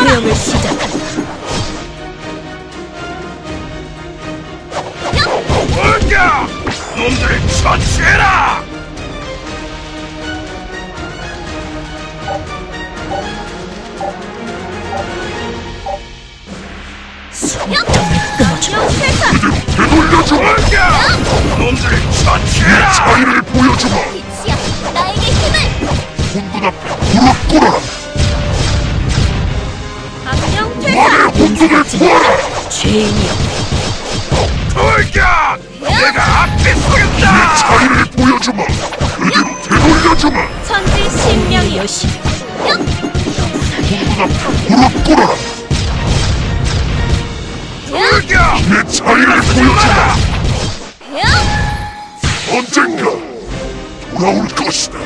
소형을 시작한다. 뭐야! 놈들을 처치해라! 끊어줘. 되돌려주마! 놈들을 처치해라! 자리를 보여주마! 빛이야, 나에게 힘을! 혼돈 앞에 무릎 꿇어라! 강령 퇴사! 나의 혼돈을 구하라! 죄인이여. 돌격! 내가 앞에 서겠다! 자리를 보여주마! 그대로 되돌려주마! 천지 신명이여! 여신. 혼돈 앞에 무릎 꿇어라! 돌격! 내 자리를 보여주마! 야! 언젠가 돌아올 것이다.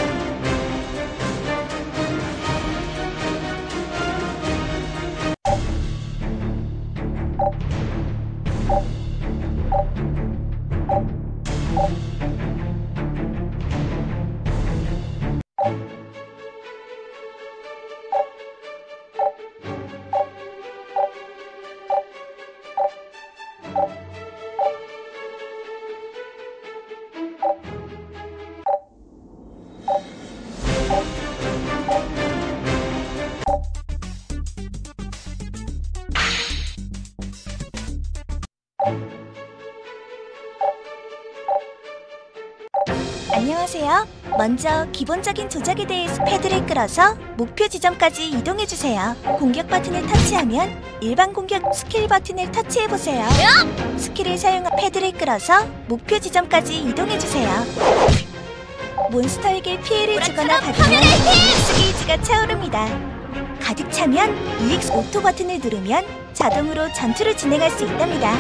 안녕하세요. 먼저 기본적인 조작에 대해서 패드를 끌어서 목표 지점까지 이동해주세요. 공격 버튼을 터치하면 일반 공격 스킬 버튼을 터치해보세요. 스킬을 사용한 패드를 끌어서 목표 지점까지 이동해주세요. 몬스터에게 피해를 주거나 받으면 EX 게이지가 차오릅니다. 가득 차면 EX 오토 버튼을 누르면 자동으로 전투를 진행할 수 있답니다.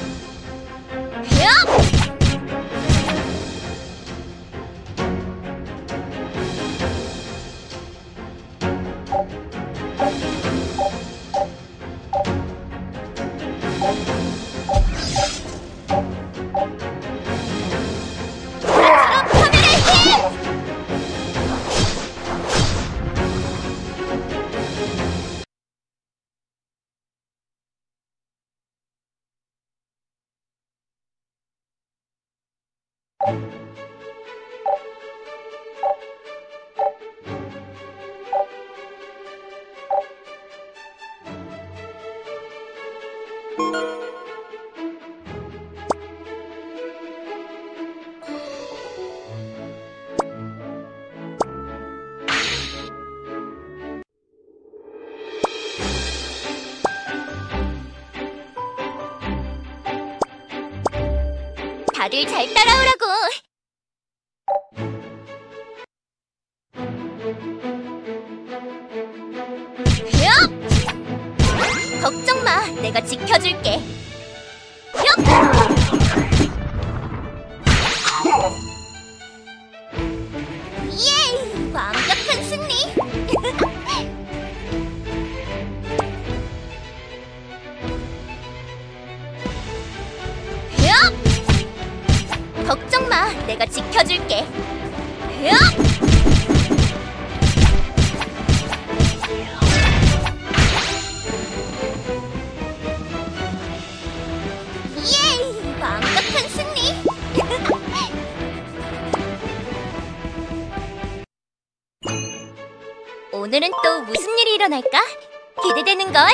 다들 잘 따라오라고! 걱정 마, 내가 지켜줄게. 예! 완벽한 승리! 걱정 마, 내가 지켜줄게. 예! 완벽한 승리! 오늘은 또 무슨 일이 일어날까? 기대되는걸?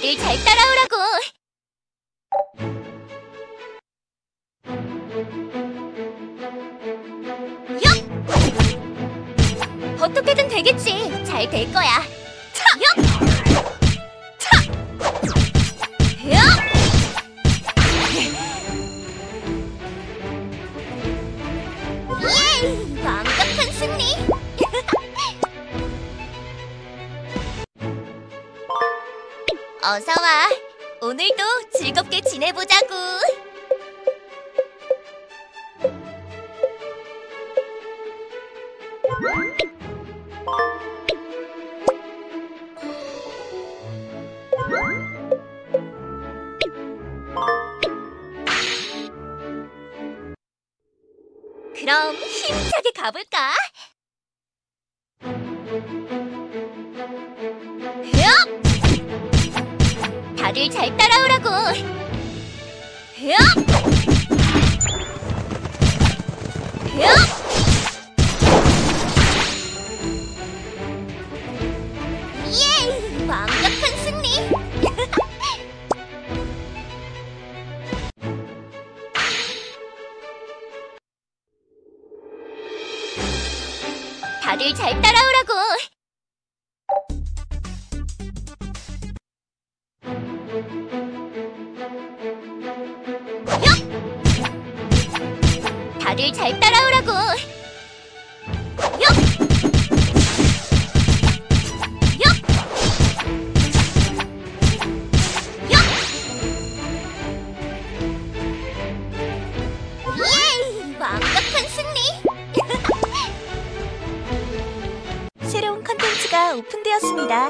다들 잘 따라오라고. 어떻게든 되겠지. 잘 될 거야. 차! 차! 예! 완벽한 승리! 어서와. 오늘도 즐겁게 지내보자고. 그럼 힘차게 가볼까? 다들 잘 따라오라고. 예! 완벽한 승리! 다들 잘 따라오라고. 다들 잘 따라오라고. 예! 완벽한 승리! 새로운 컨텐츠가 오픈되었습니다.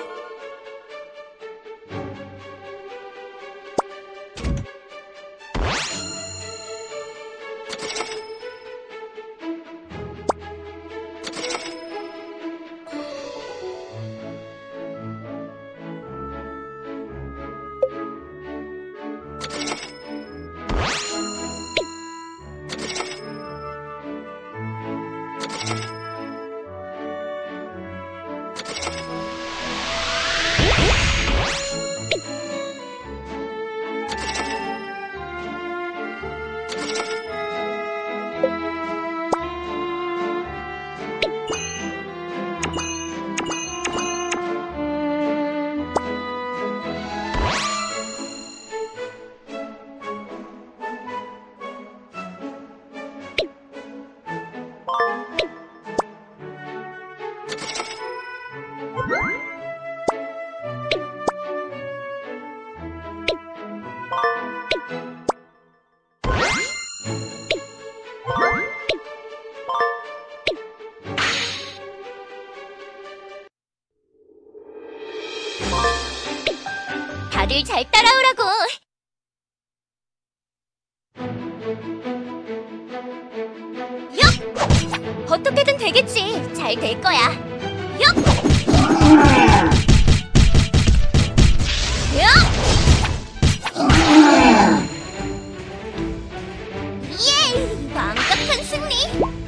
다들 잘 따라오라고. 어떻게든 되겠지. 잘 될 거야. 예! 완벽한 승리!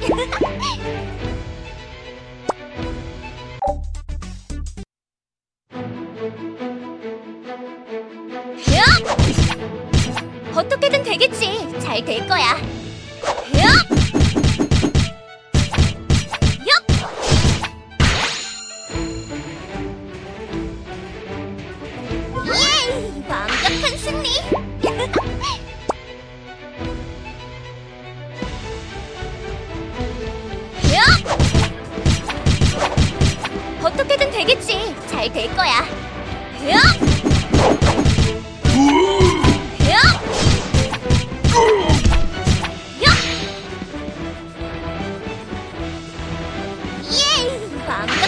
어떻게든 되겠지. 잘 될 거야. 예! 완벽한 승리! 어떻게든 되겠지. 잘 될 거야. 예! 완벽한